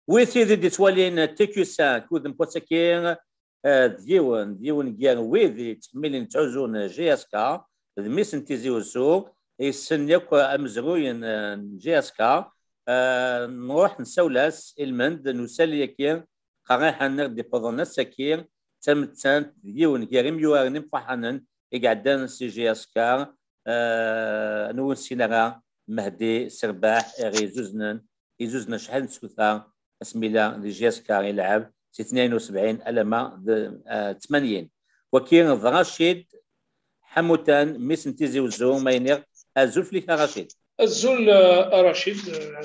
ويثير دي توالين تيكوسان كود مبوتسكين ديون جيان ويذي تكملين تعوزون جي اس كا ميسن تيزيوسو يسنيك امزروين جي اس كا نروح نسولاس المند نسالي كين قراحة نردي بضنا السكين تمتان ديون جيرم يوارنم فحنن يقعدان سي جي اس كا نون سينارا مهدي سرباح يزوزنا شحال نسوثا اسميلا دي جي اس كا يلعب 72 ألما 80 وكين رشيد حموتان ميسن تيزي وزو ماينير الزول فيك رشيد الزول رشيد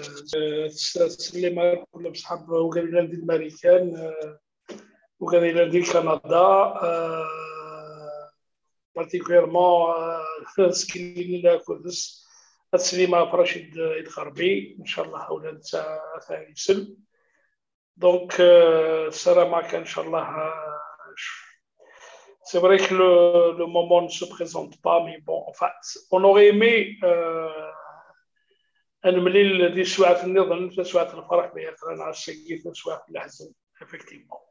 سليمان كل بصحاب وقال دي الامريكان وقال دي كندا بارتيكوليرمون سكين لا كردس سليمان رشيد الغربي ان شاء الله اولاد ثاني سلم Donc, salam alaikum, Inch'Allah. C'est vrai que le moment ne se présente pas, mais bon, enfin, on aurait aimé نملي دي سواعة النظام سواعة الفرح بيقرن على السيد سواعة الحزن effectivement.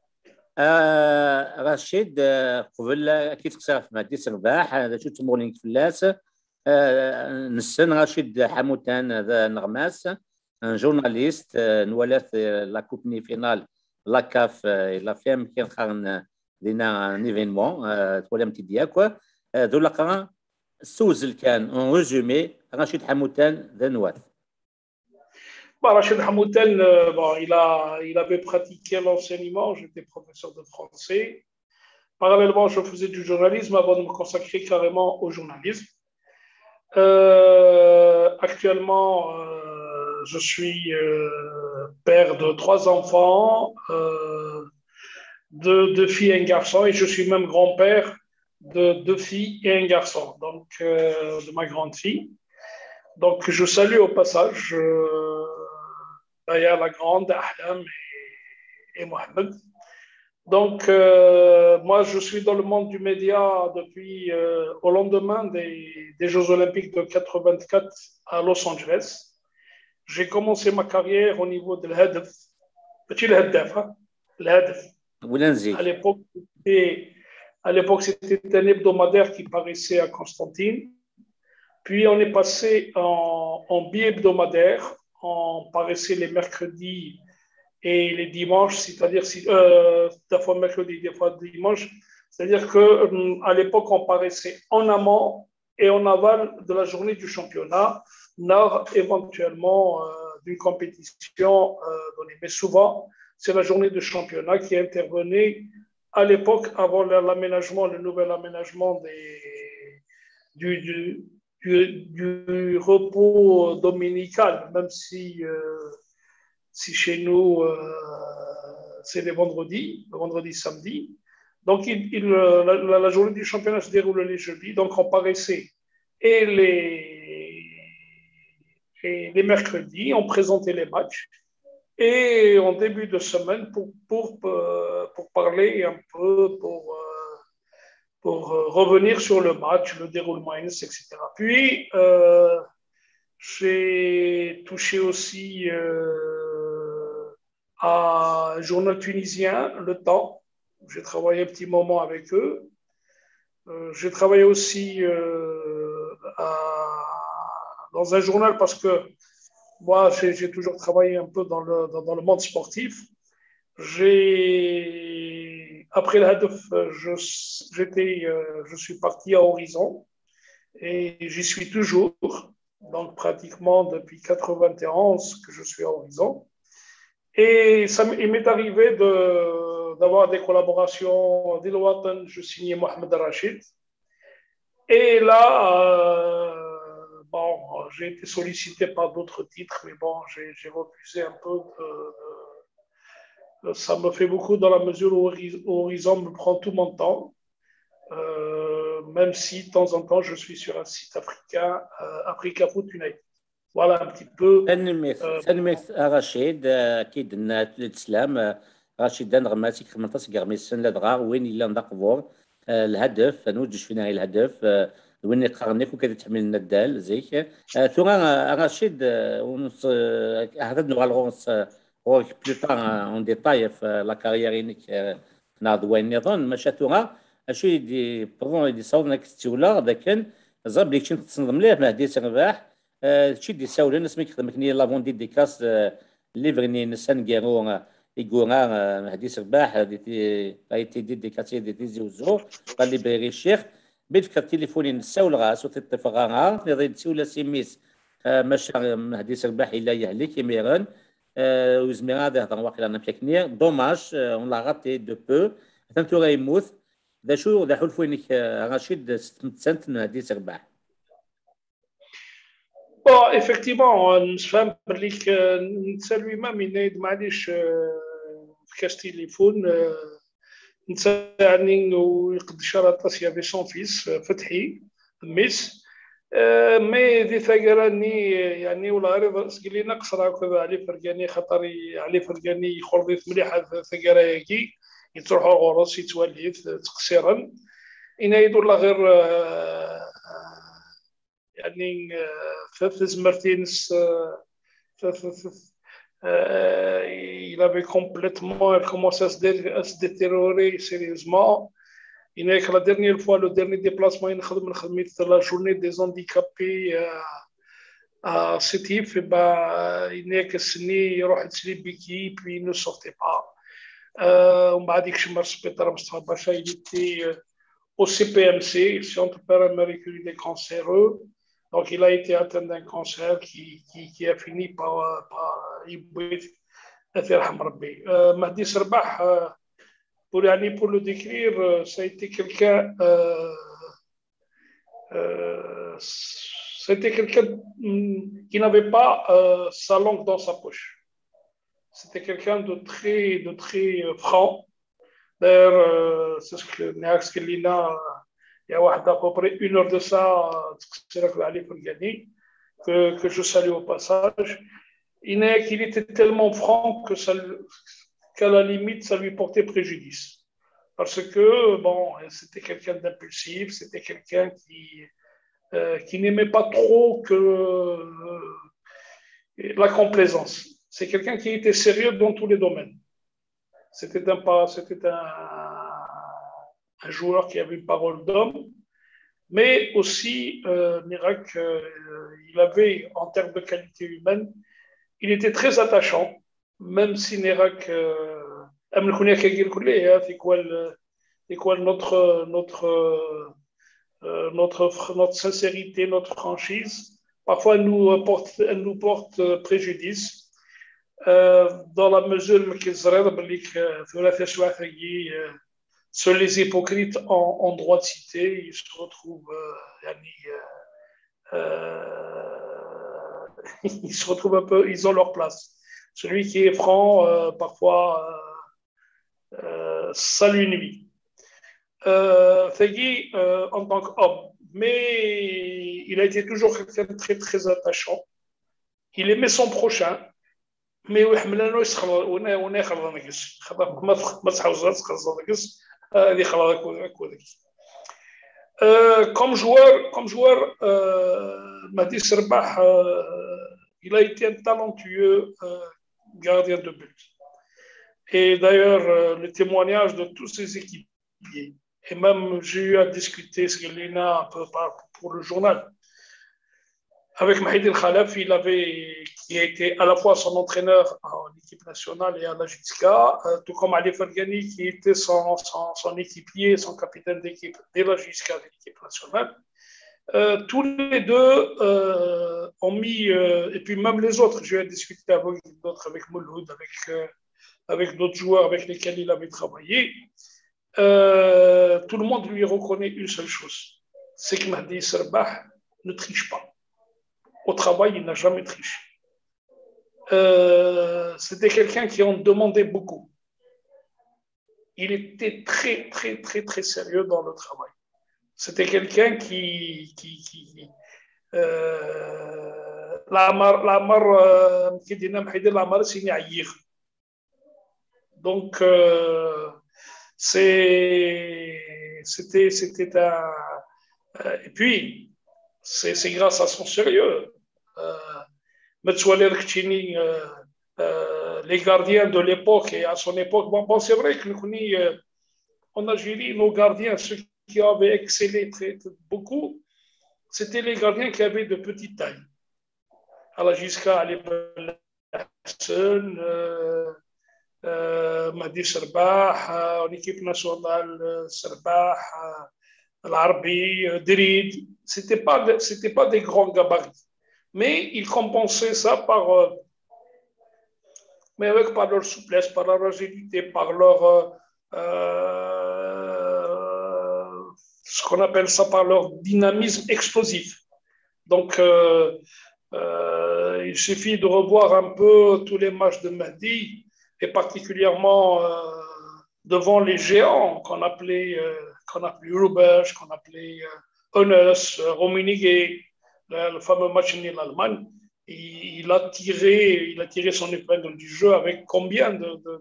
رشيد قبل أكيد خسارة في مادي سرباح هذا شو تمولين فلاس نسن رشيد حموتان هذا نغماس un journaliste نولات لا كوبني فينال لا كاف لا فيم كان خارن لينا ان ايفينمون تولم تيدياك ذو لقرا سوزل كان اون ريزومي رشيد حموتان ذا نواث. Rachid Hamouten, bon, il avait pratiqué l'enseignement, j'étais professeur de français. Parallèlement, je faisais du journalisme avant de me consacrer carrément au journalisme. Actuellement, je suis père de 3 enfants, de 2 filles et un garçon, et je suis même grand-père de 2 filles et un garçon, donc de ma grande fille. Donc, je salue au passage Baya la Grande, Ahlam et Mohamed. Donc, moi, je suis dans le monde du média depuis au lendemain des Jeux Olympiques de 84 à Los Angeles. J'ai commencé ma carrière au niveau de l'Hadef. Petit l'Hadef, hein? L'Hadef. À l'époque, c'était un hebdomadaire qui paraissait à Constantine. Puis, on est passé en bi-hebdomadaire. On paraissait les mercredis et les dimanches, c'est-à-dire des fois mercredi, des fois dimanche. C'est-à-dire qu'à l'époque, on paraissait en amont et en aval de la journée du championnat, nord éventuellement d'une compétition donnée. Mais souvent, c'est la journée de championnat qui intervenait à l'époque avant l'aménagement, le nouvel aménagement du repos dominical, même si chez nous, c'est le vendredi, samedi. Donc, la journée du championnat se déroule les jeudis. Donc, on paraissait et les mercredis, on présentait les matchs. Et en début de semaine, pour parler un peu, pour revenir sur le match, le déroulement, etc. Puis, j'ai touché aussi à un journal tunisien, Le Temps. J'ai travaillé un petit moment avec eux. J'ai travaillé aussi dans un journal parce que moi, j'ai toujours travaillé un peu dans le monde sportif. Après le Hadef, je suis parti à Horizon et j'y suis toujours. Donc, pratiquement depuis 1991 que je suis à Horizon. Et il m'est arrivé d'avoir des collaborations. Dès Watan, je signais Mohamed Rachid. Et là, j'ai été sollicité par d'autres titres, mais bon, j'ai refusé un peu. Ça me fait beaucoup dans la mesure où Horizon me prend tout mon temps. Même si de temps en temps je suis sur un site africain, Africa Foot United. Voilà un petit peu. تنميت رشيد اكيد ان الاسلام رشيد نغماتي 18 قرميسن لدغا وين الا نقبور الهدف نوجد فينا الهدف وين قرنيك وكذا تحمل لنا الدال زيك ثم رشيد ونص هذا نغالغونس plus tard en détail la carrière unique ناضوين نظن مشاتوها اشي دي بردون دي صوتنا كستيولا لكن زاب ليك كنت تصنض مليح مهدي سرباح شي دي ساولا نسمي كخدم كني لافون دي ديكاس ليفرني نسان كيرو يقونا مهدي سرباح هايتي دي ديكاسي دي زوزو قال لي بيري الشيخ بيفكر تليفوني نساول غاس وتتفقا نضي تسولا سيميس مش مهدي سرباح الا يهلك يميرن وزمير هذا هضر واقيلا نمشيكني دوماج اون لا غاتي دو بو ثمتو غيموت ذا شو ذا حلف وينك رشيد سنت مهدي سرباح Bon, effectivement, نفهم بليك نسى lui-même ينايد معليش في كاش تليفون نسى يعني ويقد شرط يافي سون فيس فتحي ميس مي ذي ثقراني يعني ولا غير سقلي نقصر هكذا علي فرقاني خاطر علي فرقاني يخرضيت مليح ثقرايكي يتروحوا غرس يتوليت تقصيرا ينايد ولا غير يعني ثلاث مرتين il avait complètement commencé à se détériorer sérieusement. Il est que la dernière fois, le dernier déplacement, il a la journée des handicapés à Sétif, et ben, il n'est que Sini, il a puis il ne sortait pas. On m'a dit que je me il était au CPMC, Centre Panaméricain des cancéreux. Donc, il a été atteint d'un cancer qui a fini par Mahdi Serbah, pour le décrire, ça a été quelqu'un qui n'avait pas sa langue dans sa poche. C'était quelqu'un de très franc. D'ailleurs, c'est ce que Néax Kelina, il y a à peu près 1 heure de ça, que je salue au passage. Il était tellement franc qu'à la limite, ça lui portait préjudice. Parce que, bon, c'était quelqu'un d'impulsif, c'était quelqu'un qui n'aimait pas trop la complaisance. C'est quelqu'un qui était sérieux dans tous les domaines. C'était un joueur qui avait une parole d'homme, mais aussi, Mirac, il avait, en termes de qualité humaine, il était très attachant, même si Nérac, c'est quoi notre sincérité, notre franchise. Parfois, elle nous porte préjudice. Dans la mesure seuls les hypocrites ont droit de citer, ils se retrouvent ils se retrouvent un peu, ils ont leur place. Celui qui est franc, parfois, ça lui nuit. Fegui, en tant qu'homme, mais il a été toujours quelqu'un de très, très attachant. Il aimait son prochain, mais comme joueur, Mahdi Serbah, il a été un talentueux gardien de but. Et d'ailleurs, le témoignage de tous ses équipiers, et même j'ai eu à discuter ce qu'il a pour le journal, avec Mahdi El Khalaf, qui a été à la fois son entraîneur en équipe nationale et à la JSCA, tout comme Ali Fergani, qui était son équipier, son capitaine d'équipe de la JSCA de l'équipe nationale. Tous les deux ont mis, et puis même les autres, j'ai discuté avec d'autres, avec Mouloud, avec d'autres joueurs avec lesquels il avait travaillé. Tout le monde lui reconnaît une seule chose, c'est que Mahdi Serbah ne triche pas. Au travail, il n'a jamais triché. C'était quelqu'un qui en demandait beaucoup. Il était très, très, très, très sérieux dans le travail. C'était quelqu'un qui donc c'était un et puis c'est grâce à son sérieux. les gardiens de l'époque et à son époque. Bon, c'est vrai que en Algérie, nos gardiens, ceux qui avaient excellé beaucoup, c'était les gardiens qui avaient de petites tailles. Alors jusqu'à Ali Hassan, Mahdi Serbah, en équipe nationale, Serbah, l'Arbi, Drid. C'était pas des grands gabarits. Mais ils compensaient ça par leur souplesse, par leur agilité, par leur ce qu'on appelle ça par leur dynamisme explosif. Donc, il suffit de revoir un peu tous les matchs de Mahdi, et particulièrement devant les géants qu'on appelait Rubesch, qu'on appelait Hoeneß, Rummenigge, le fameux match nul l'Allemagne. Il a tiré son épingle du jeu avec combien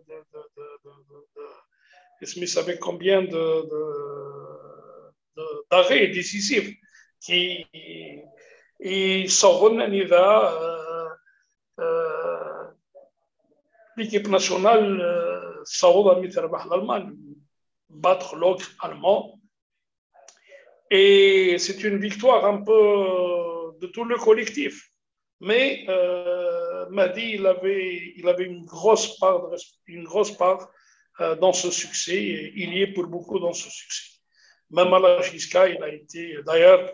Smith avec combien d'arrêts décisifs qui صورنا إذا l'équipe nationale صورها مثل ربح l'Allemagne battre l'ogre allemand, et c'est une victoire un peu de tout le collectif. Mais Mahdi, il avait une grosse part dans ce succès, et il y est pour beaucoup dans ce succès. Même à la Gisca, il a été, d'ailleurs,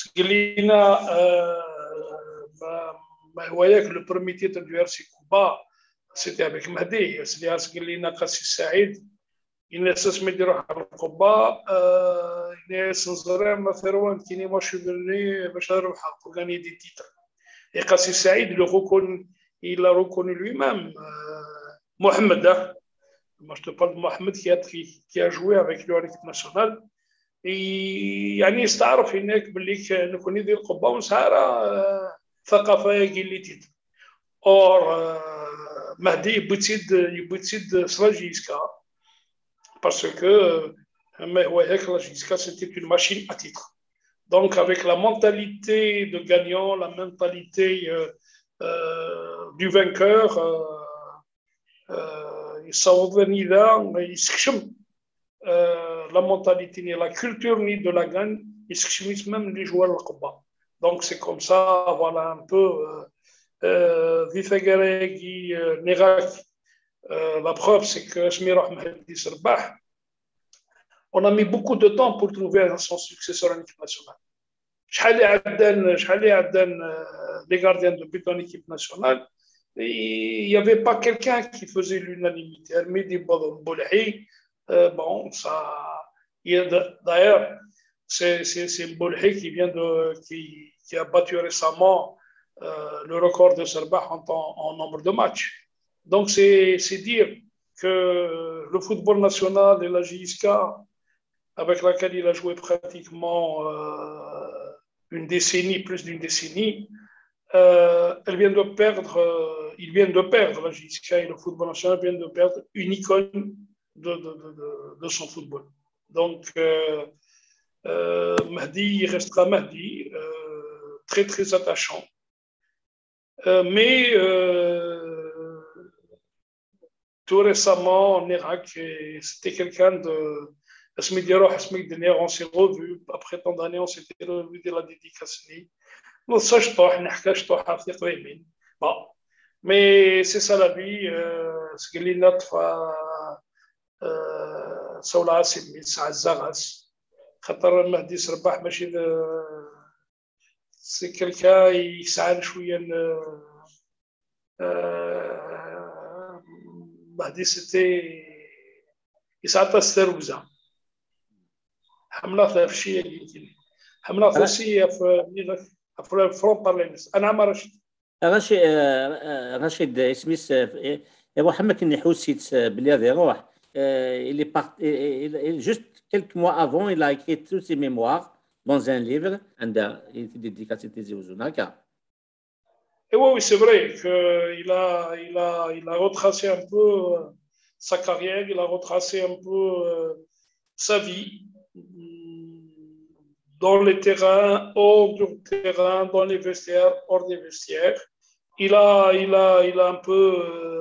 voyez que le premier titre du RC Cuba, c'était avec Mahdi. C'est-à-dire que Kassi Saïd, il ne s'est pas dit à Cuba, il ne s'est pas dit moi je suis venu pour gagner des titres. Et Kassi Saïd, il l'a reconnu lui-même. Mohamed, moi je te parle de Mohamed qui a joué avec lui en équipe nationale. يعني استعرف هناك باللي نكون يدير القبه ونسهر ثقافه قليتيت اور مهدي يبتسد سلاجيسكا parce que mais ouais que la Gisca c'était une machine à titre, donc avec la mentalité de gagnant, la mentalité du vainqueur, يصوضني ذا يسكشم la mentalité ni la culture ni de la gagne, ils s'expriment même les joueurs de combat. Donc c'est comme ça, voilà un peu Vifegaregi, Nerak. La preuve c'est que Smirah Mahdi Serbah, on a mis beaucoup de temps pour trouver son successeur en équipe nationale. شحال عدن les gardiens de but en équipe nationale, il n'y avait pas quelqu'un qui faisait l'unanimité. Mehdi Boulhi, bon, ça. D'ailleurs, c'est Boulhi qui a battu récemment le record de Serbah en nombre de matchs. Donc, c'est dire que le football national et la JSK, avec laquelle il a joué pratiquement plus d'une décennie, il vient de perdre, la JSK et le football national viennent de perdre une icône de son football. Donc, Mahdi restera Mahdi, très très attachant. Mais tout récemment en Irak, c'était quelqu'un de. On s'est revu, après tant d'années, on s'était revu de la dédicace. Bon, mais c'est ça la vie. Ce qu'il y a سولة سميت ساعة الزغس خاطر مهدي سرباح ماشي سي كلكا يسعى شوية مهدي سيتي يسعى تستروزا حملة ثرشية يمكن حملة ثرشية في الفرونت بارلينس أنا ما رشيد اسميس محمد النحوسي بلي هذا يروح. Juste quelques mois avant, il a écrit toutes ses mémoires dans un livre, il était dédicacé aux Zunaka. Et oui, c'est vrai qu'il a retracé un peu sa carrière, il a retracé un peu sa vie dans les terrains, hors du terrain, dans les vestiaires, hors des vestiaires. Il a un peu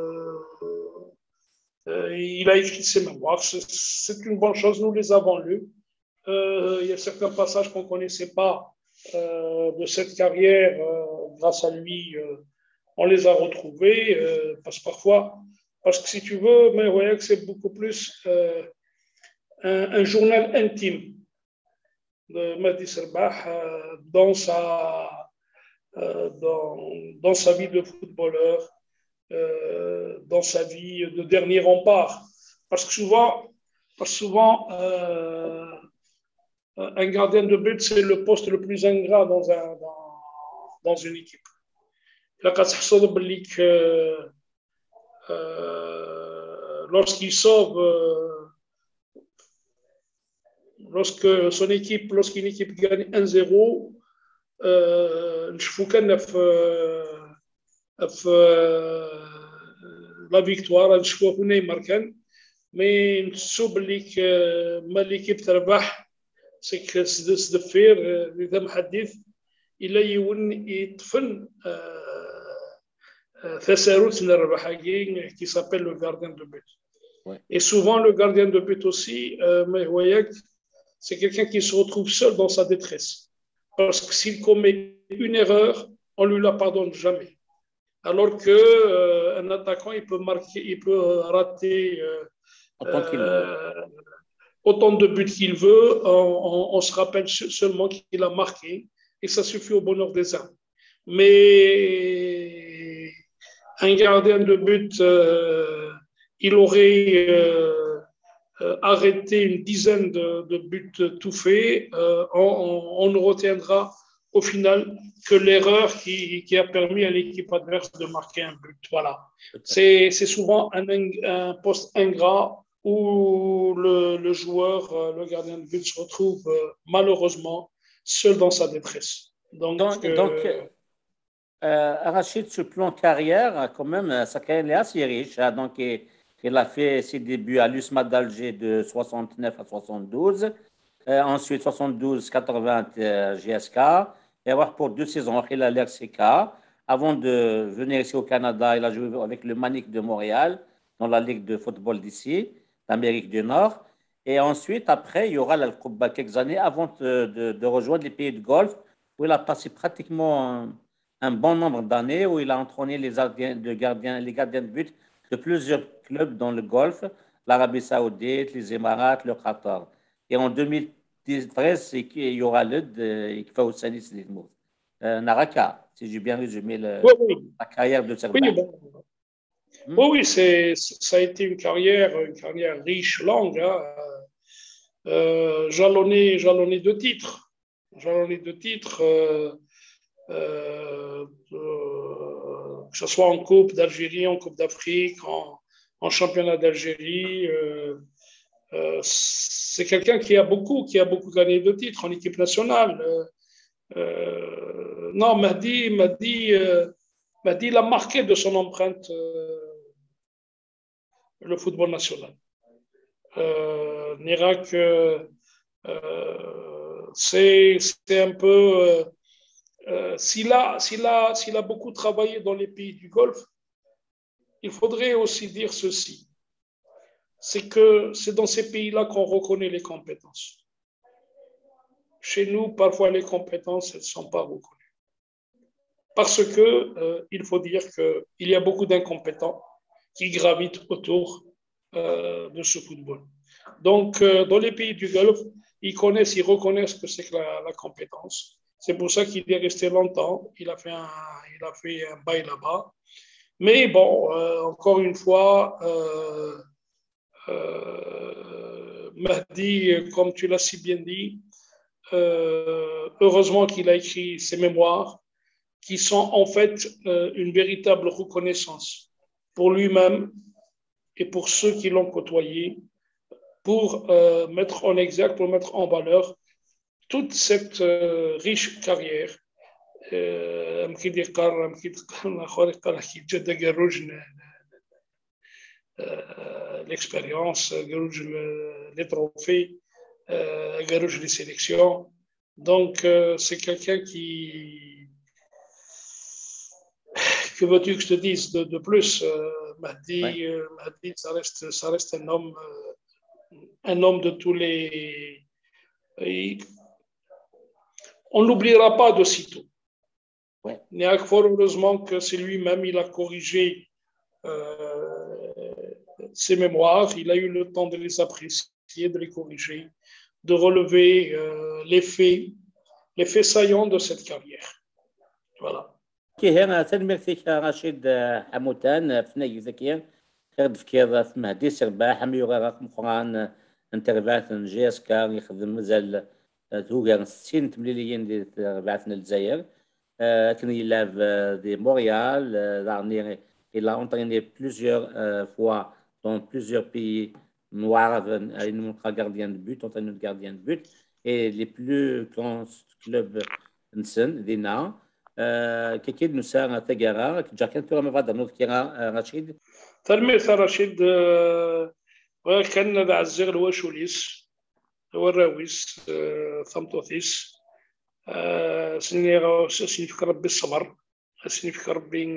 Il a écrit ses mémoires. C'est une bonne chose. Nous les avons lus. Il y a certains passages qu'on ne connaissait pas de cette carrière. Grâce à lui, on les a retrouvés. Parce que si tu veux, mais voyez que c'est beaucoup plus un journal intime de Mehdi Serbah dans sa vie de footballeur, dans sa vie de dernier rempart. Parce que souvent un gardien de but, c'est le poste le plus ingrat dans une équipe. Là, lorsqu'il sauve, lorsqu'une équipe gagne 1-0, نشوفوا كان في لا فيكتوار نشوفوا هنا نيمار كان مي نحسوا باللي ما ليكيب تربح سيك سدفير اذا محدث الا يون يطفن تسارت نربح qui s'appelle le gardien de but. Ouais. Et souvent le gardien de but aussi c'est quelqu'un qui se retrouve seul dans sa détresse. Parce que s'il commet une erreur, on ne lui la pardonne jamais. Alors qu'un attaquant, il peut rater autant de buts qu'il veut. On se rappelle seulement qu'il a marqué et ça suffit au bonheur des uns. Mais un gardien de but, il aurait arrêté une dizaine de buts tout faits, on ne retiendra au final que l'erreur qui a permis à l'équipe adverse de marquer un but. Voilà. C'est souvent un poste ingrat où le joueur, le gardien de but, se retrouve malheureusement seul dans sa détresse. Donc Rachid, sur le plan carrière, quand même, sa carrière est assez riche. Donc, il a fait ses débuts à l'USMA d'Alger de 69 à 72. Ensuite, 72-80 GSK. Et avoir pour 2 saisons, il a l'RCK. Avant de venir ici au Canada, il a joué avec le Manic de Montréal dans la Ligue de football d'ici, d'Amérique du Nord. Et ensuite, après, il y aura la Coupe quelques années avant de rejoindre les pays de Golfe, où il a passé pratiquement un bon nombre d'années, où il a entraîné les gardiens de but de plusieurs clubs dans le Golfe, l'Arabie Saoudite, les Émirats, le Qatar. Et en 2013, il y aura qui fait au Sanis Naraka, si j'ai bien résumé la carrière de Serbah. Oui, ça a été une carrière riche, longue, hein. Jalonnée de titres. Que ce soit en Coupe d'Algérie, en Coupe d'Afrique, en championnat d'Algérie. C'est quelqu'un qui a beaucoup gagné de titres en équipe nationale. Non, Mehdi, il a marqué de son empreinte le football national. L'Irak, c'est un peu... s'il a beaucoup travaillé dans les pays du Golfe, il faudrait aussi dire ceci. C'est que c'est dans ces pays-là qu'on reconnaît les compétences. Chez nous, parfois, les compétences, elles ne sont pas reconnues. Parce que, il faut dire qu'il y a beaucoup d'incompétents qui gravitent autour de ce football. Donc, dans les pays du Golfe, ils reconnaissent que c'est que la compétence. C'est pour ça qu'il est resté longtemps. Il a fait un bail là-bas. Mais bon, encore une fois, Mehdi, comme tu l'as si bien dit, heureusement qu'il a écrit ses mémoires, qui sont en fait une véritable reconnaissance pour lui-même et pour ceux qui l'ont côtoyé, pour mettre en exergue, pour mettre en valeur toute cette riche carrière. L'expérience, les trophées, les sélections. Donc, c'est quelqu'un qui... Que veux-tu que je te dise de plus Mahdi, Mahdi, ça reste un homme de tous les. On n'oubliera pas de sitôt. Ouais. Fort heureusement que c'est lui-même, il a corrigé ses mémoires, il a eu le temps de les apprécier, de les corriger, de relever les faits saillants de cette carrière. Voilà. كي هنا تنمرتك رشيد حموتان في ناجي ذكية خرد في كيضا في مهدي سرباح ميوغا رقم قران انترفات جيس كان يخدم مازال توغا 60 مليون دي ربعتنا الجزائر كان يلعب دي مونريال دارني il a entraîné plusieurs fois dans plusieurs pays noirs une gardien de but entraîneur de gardien de but et les plus grands clubs نسن دينا كيكيد نسا تجارة جاكن ترى ما بعد نوت كيرا رشيد تلميذ رشيد كان ذا الزغل وشوليس والراويس ثمطوثيس سنفكر ربي الصبر سنفكر ربي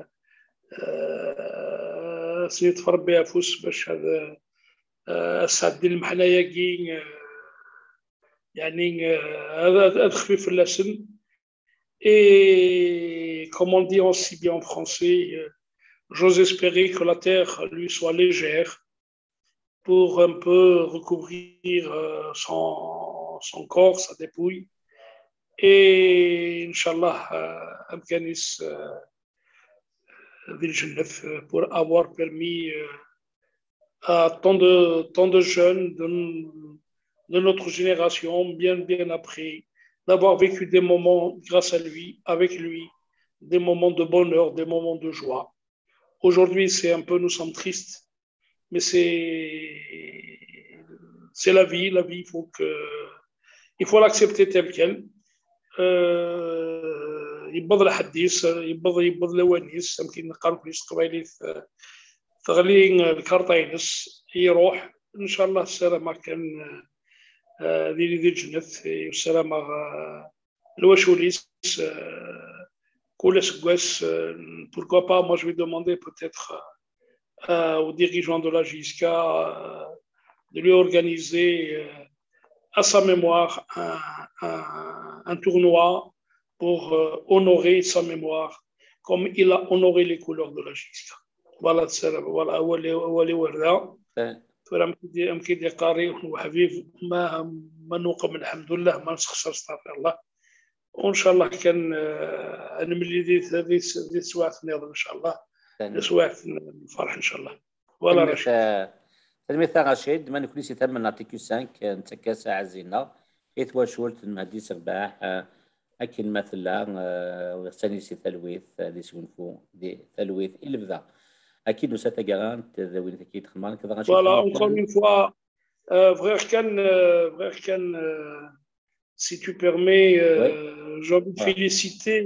سنتفر ربي أفوس باش هذا السعد المحنايا كي يعني هذا خفيف اللسن. Et comme on dit aussi bien en français, j'ose espérer que la terre lui soit légère pour un peu recouvrir son corps, sa dépouille. Et Inch'Allah, Amkanis Vilgenef pour avoir permis à tant de jeunes de notre génération, bien après, d'avoir vécu des moments grâce à lui, avec lui, des moments de bonheur, des moments de joie. Aujourd'hui, nous sommes tristes, mais c'est la vie, il faut l'accepter telle qu'elle. يبض الحديث يبض لوانيس يمكن نقارن كلش قبايلي ثغلين الكارطاينس يروح ان شاء الله السلامه كان ذي الجنة والسلامة الوشوليس كل سكواس pourquoi pas moi je vais demander peut-être aux dirigeants de la JSK de lui organiser à sa mémoire un tournoi pour honorer sa mémoire comme il a honoré les couleurs de la JSK. Voilà, voilà, أمكيدي قاري وحبيب ما نوقم الحمد لله ما نسخسر استغفر الله وإن شاء الله كان نملي ذي سواعة النظام إن شاء الله سواعة الفرح إن شاء الله ولا رشيد تلميذ رشيد ما نكونيش يتم نعطيك 5 نتكا ساعة زينة إثوا شولت المهدي سرباح أكل مثلا وثاني سي ثلويث دي سونفو دي ثلويث إلى بذا أكيد nous cette garante de Winfried Khman que voilà encore une fois frère Ken si tu permets j'ai envie de féliciter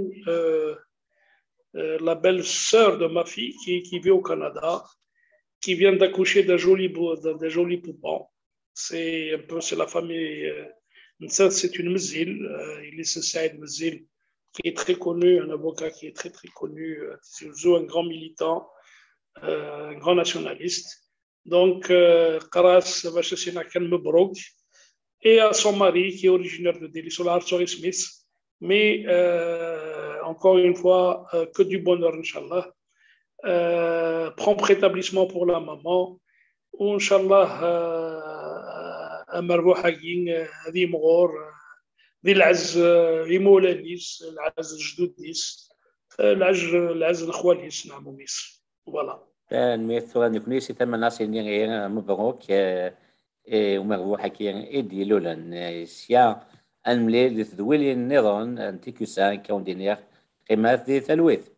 la belle sœur de ma fille qui vit au Canada qui vient d'accoucher d'un joli poupon c'est la famille c'est une Mzil il est Saïd Mzil qui est très connu un avocat qui est très très connu un grand militant un grand nationaliste. Donc, Karas Vachesina Ken Mebrouk et à son mari qui est originaire de Delhi, Solar Sorry Smith. Mais encore une fois, que du bonheur, Inch'Allah. Prompt rétablissement pour la maman. Inch'Allah, Marvou Hagin, Adi Mghor, Di Laz, Imolanis, Laz Jdoudis, Laz Khwalis, Namoumis. Voilà. الميثورة نكونيسي ثم ناس اللي مبروك ومربوح كي إدي لولا سيا الملي لتدويل النظام أنتيكوسان كون دينير قيمات ذي ثلويث